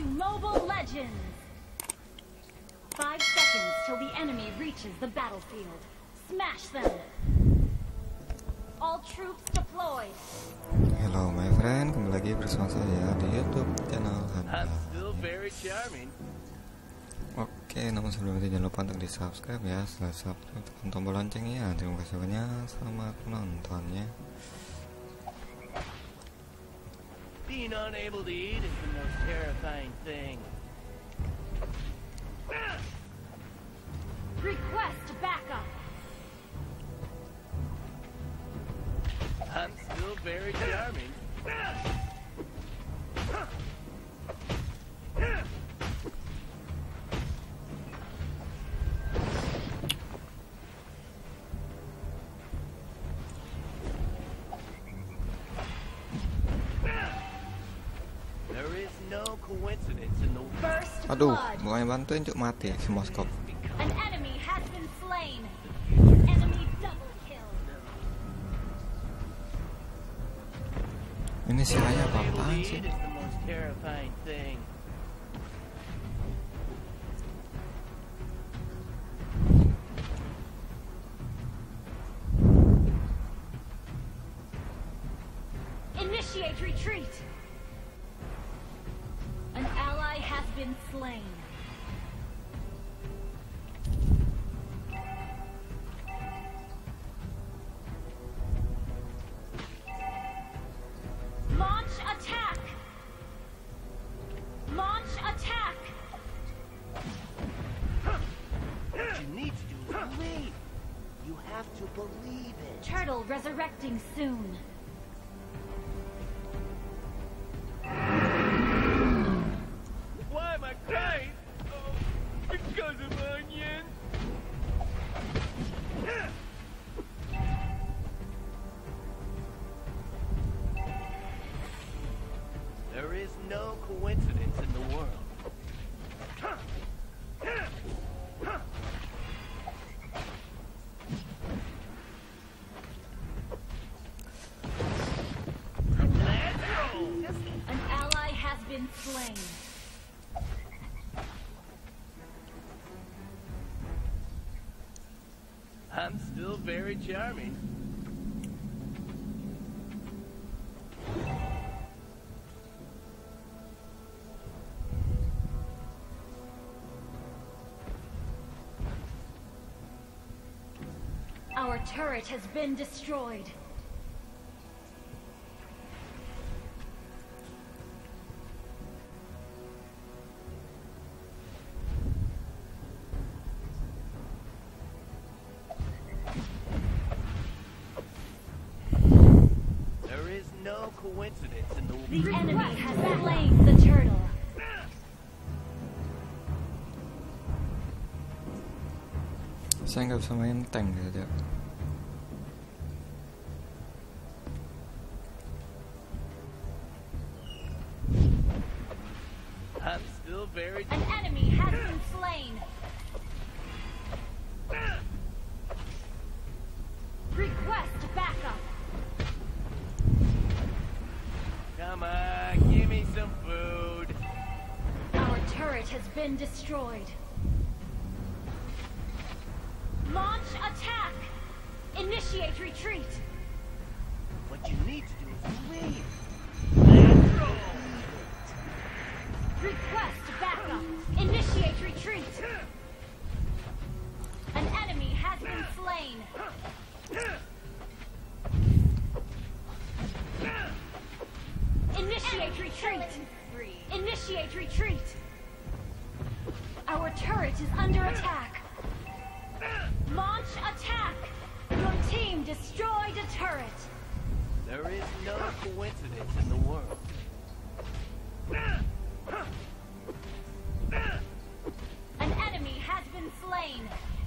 Mobile Legends! 5 seconds till the enemy reaches the battlefield. Smash them! All troops deployed. Hello my friend, kembali lagi bersama saya di YouTube channel Handa. Oke, namun sebelum itu jangan lupa untuk di subscribe ya. Setelah subscribe tekan tombol loncengnya. Terima kasih banyak, selamat menontonnya. Being unable to eat is the most terrifying thing. Request backup. I'm still very charming. There is no coincidence in the First Aduh, blood. bukannya bantuin cuk mati si Moskov. An enemy has been slain. Enemy double kill. Ini si Aya unable to apaan eat sih? is the most terrifying thing. Initiate retreat. An ally has been slain. Launch attack. Launch attack. What you need to do is believe. You have to believe it. Turtle resurrecting soon. Why am I crying? Oh, because of onions. There is no coincidence in the world. Let's go! An ally has been slain. I'm still very charming. Our turret has been destroyed. There is no coincidence in the The enemy has slain the turtle. Saya nggak bisa main tank gitu. I'm still very An enemy has been slain. Request backup. Come on, give me some food. Our turret has been destroyed. Launch attack. Initiate retreat. What you need to do is believe. Let's go! Request backup. Initiate retreat. An enemy has been slain. Initiate retreat. Initiate retreat. Our turret is under attack. Launch attack. Your team destroyed a turret. There is no coincidence in the world. An enemy has been slain.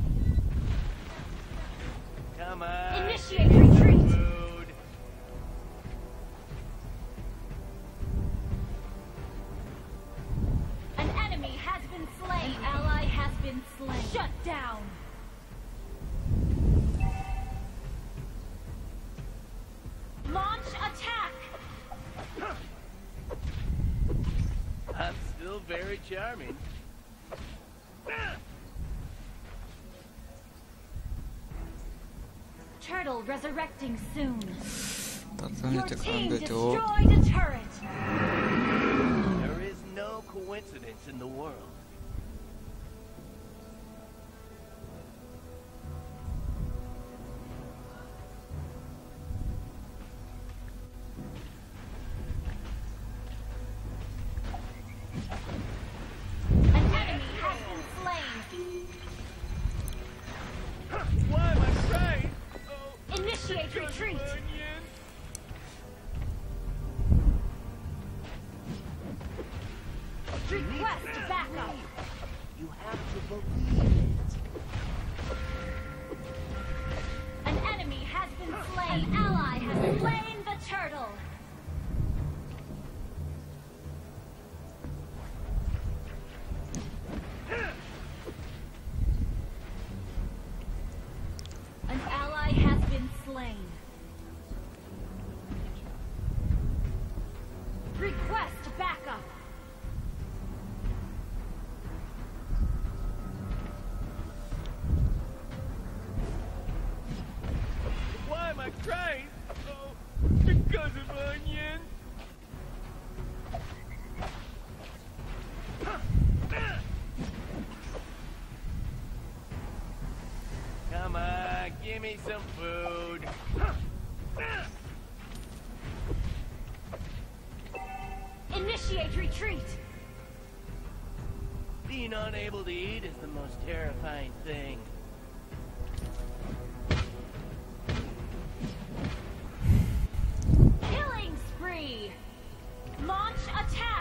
Come on. Initiate give me some retreat. Food. An enemy has been slain. An ally has been slain. Shut down. Launch attack. I'm still still very charming. Turtle resurrecting soon. Turtle-nya Your cek team ambil, Cuk. destroyed a turret. There is no coincidence in the world. An enemy has been slain. Why am I crying? Oh, Initiate retreat. onion. Request backup. You have to believe it. An enemy has been slain. An ally has slain the turtle. An ally has been slain. Request backup. Why am I crying? Oh, because of onion. Come on, give me some food. Initiate retreat. Being unable to eat is the most terrifying thing. Killing spree. Launch attack.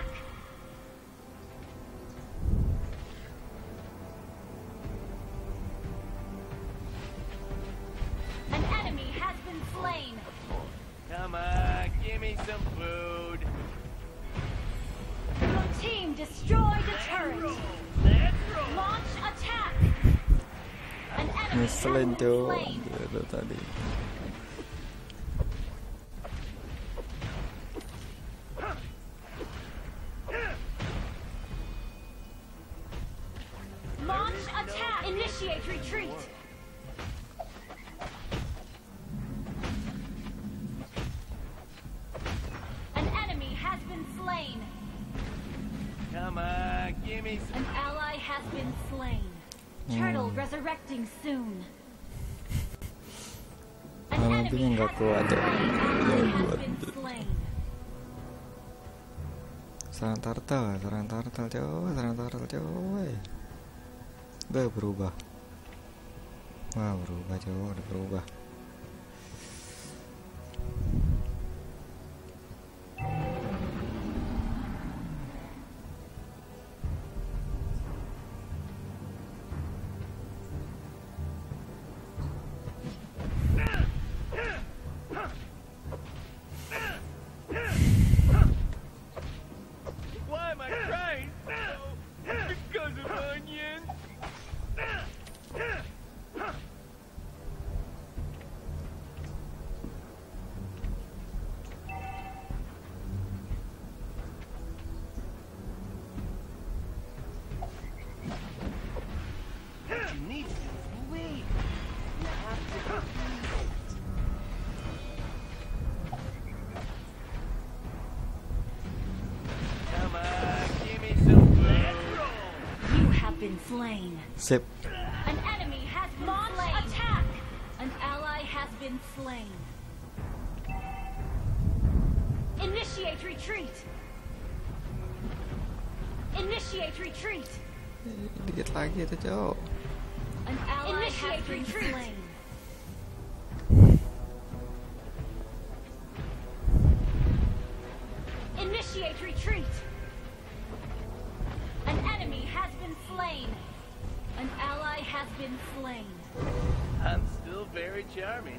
An enemy has been slain. Come on, give me some food. Your team destroyed a turret. Let's roll. Launch attack. An enemy has Ngeselin, been Cuk. slain. Gitu tadi. Launch attack. Initiate retreat. An enemy has been slain. Come on, give me some. An ally has been slain. Turtle resurrecting soon. An Malah enemy nantinya nggak has kuat, been Cuk. slain. Ya, Ally has buat. been slain. Serang turtle, coy, serang turtle, coy. Udah berubah. Wah, berubah, coy, udah berubah. Why am I crying? Oh, because of onion. What you need to do is believe. You have to believe it. Come on, give me some food. Let's roll. You have been slain. Sip. An enemy has been slain. Attack. An ally has been slain. Initiate retreat. Initiate retreat. Dikit lagi itu, Cok. An ally has been slain. Initiate retreat. An enemy has been slain. An ally has been slain. I'm still very charming.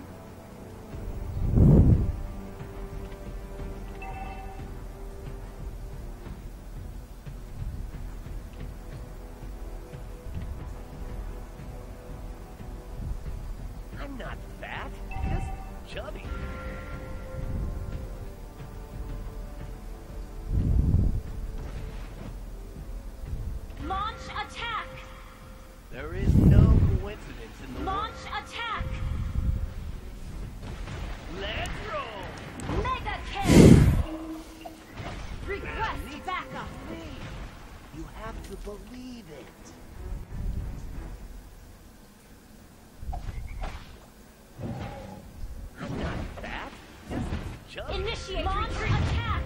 I'm not fat, just chubby. Launch attack! There is no coincidence in the world. Launch attack! Let's roll! Mega kill! Request backup! You have to believe it. I'm not fat. Just chubby. Initiate launch attack!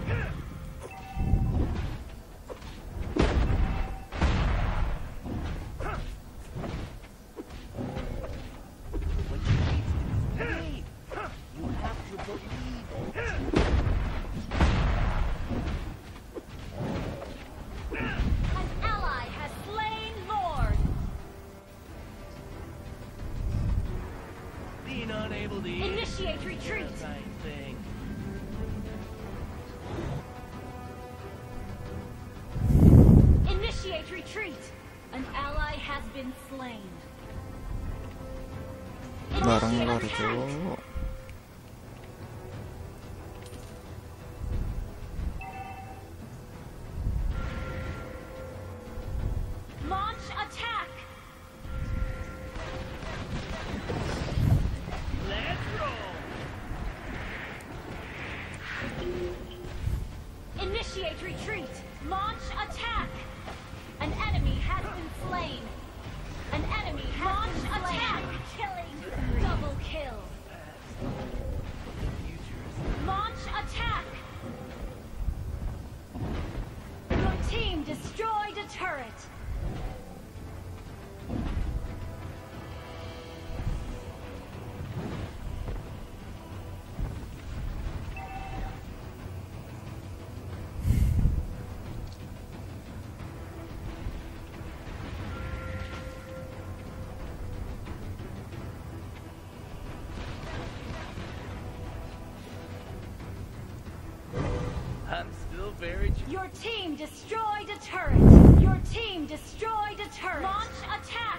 What you need to do is believe. You have to believe it. An ally has slain Lord! Being unable to eat. Initiate retreat! Kind thing. Initiate retreat! An ally has been slain. Bareng Initiate lor attack! cuk. Launch attack! Let's roll. Initiate retreat! Launch attack! An enemy has been slain! An enemy has been slain! Attack! Killing! Double kill! Launch attack! Your team destroyed a turret! I'm still very. Your team destroyed a turret! Your team destroyed a turret! Launch attack!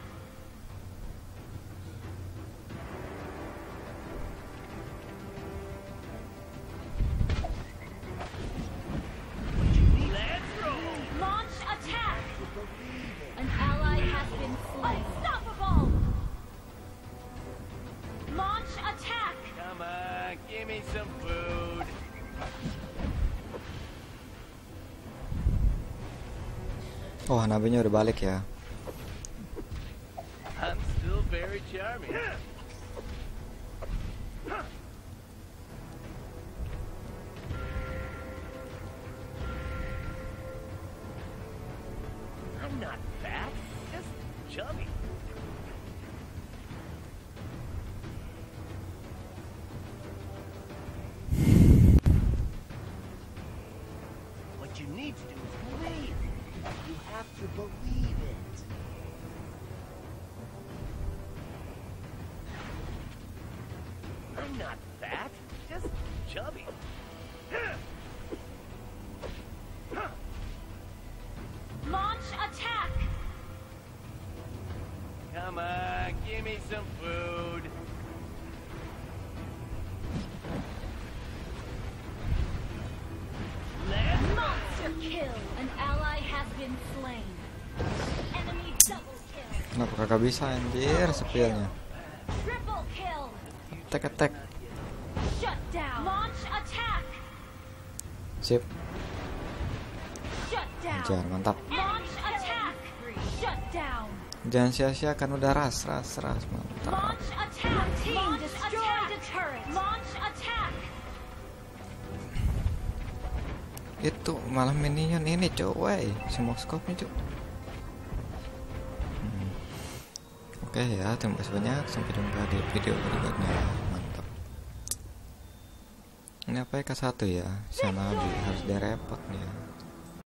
Let's roll. Launch attack! An ally has been slain. Unstoppable! Launch attack! Come on, give me some food. Oh, Hanabinya udah balik ya. I'm still very charming. I'm not fat, just chubby. What you need to do is believe. You have to believe it. I'm not fat, just chubby. Launch attack! Come on, give me some food. Let's Monster kill! An ally has been slain. Enemy double kill. Kenapa kagak bisa anjir spillnya? Triple kill. Attack. Shut down. Launch attack. Sip. Shut down. Ajar, mantap. Launch attack. Shut down. Jangan sia-siakan udah ras mantap. Launch attack. Team destroyed a turret. Launch attack. Itu malah minion ini coy, semua scope-nya cuy. Oke ya, terima kasih banyak, sampai jumpa di video berikutnya. Mantap. Ini apa ya, K1 ya, sama harus direpot nih ya.